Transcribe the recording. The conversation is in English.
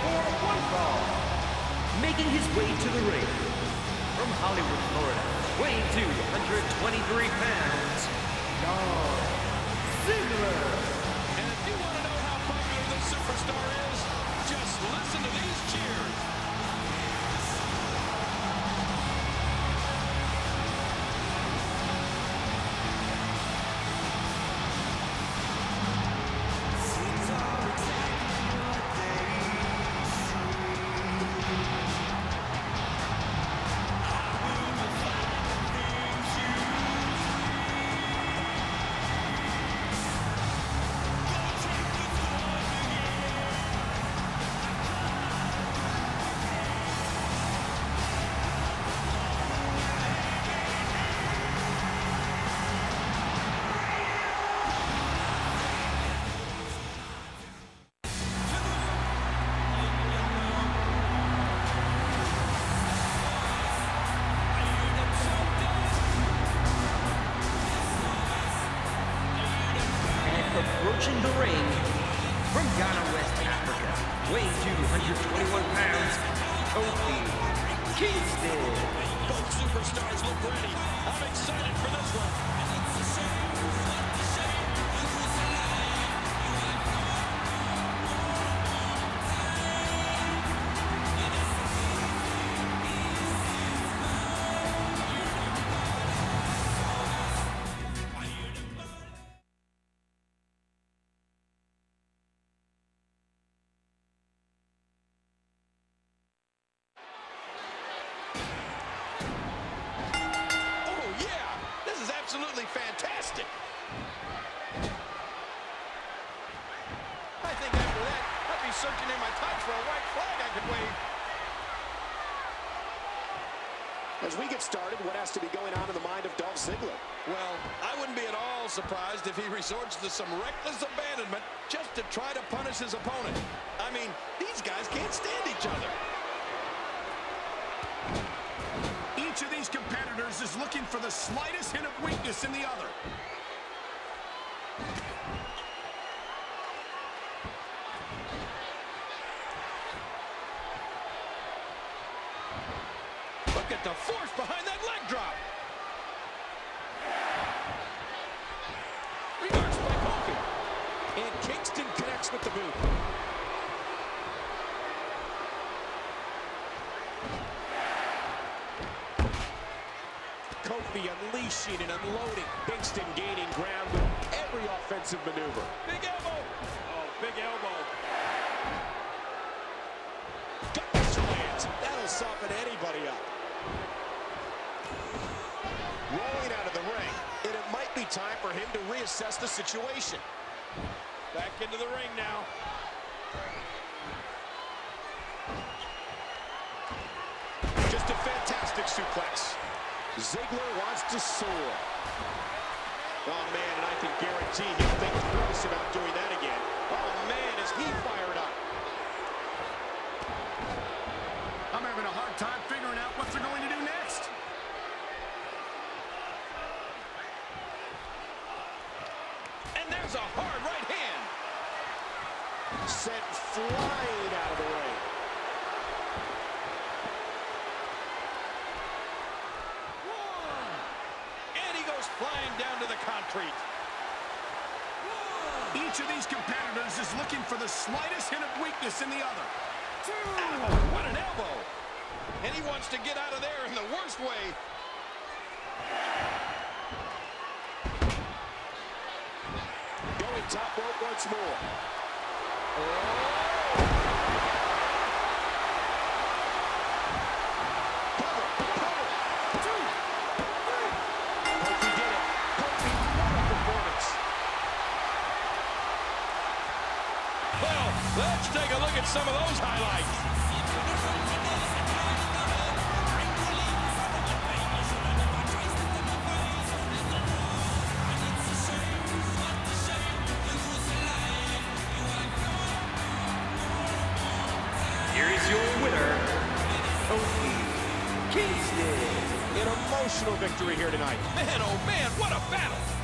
for one fall. Making his way to the ring from Hollywood, Florida, weighing 223 pounds, Dolph Ziggler. And if you want to know how popular this superstar is, just listen to these cheers. Approaching the ring from Ghana, West Africa, weighing 221 pounds, Kofi, Kingston. Both superstars look ready. I'm excited for this one. Absolutely fantastic. I think after that, I'd be searching in my tights for a white flag I could wave. As we get started, what has to be going on in the mind of Dolph Ziggler? Well, I wouldn't be at all surprised if he resorts to some reckless abandonment just to try to punish his opponent. I mean, these guys can't stand each other. Each of these competitors is looking for the slightest hint of weakness in the other. Look at the force behind that leg drop. Reversed by Kofi. And Kingston connects with the boot. Kofi unleashing and unloading. Kingston gaining ground with every offensive maneuver. Big elbow. Oh, big elbow. Gut lands. That'll soften anybody up. Rolling out of the ring. And it might be time for him to reassess the situation. Back into the ring now. Just a fantastic suplex. Ziggler wants to soar. Oh, man, and I can guarantee he'll think twice about doing that again. Oh, man, is he fired up. I'm having a hard time figuring out what they're going to do next. And there's a hard right hand. Sent flying out of the ring. Flying down to the concrete. Each of these competitors is looking for the slightest hint of weakness in the other. Ow, what an elbow. And he wants to get out of there in the worst way. Going top rope once more. Oh. Let's take a look at some of those highlights. Here is your winner, Kofi Kingston. An emotional victory here tonight. Man, oh man, what a battle.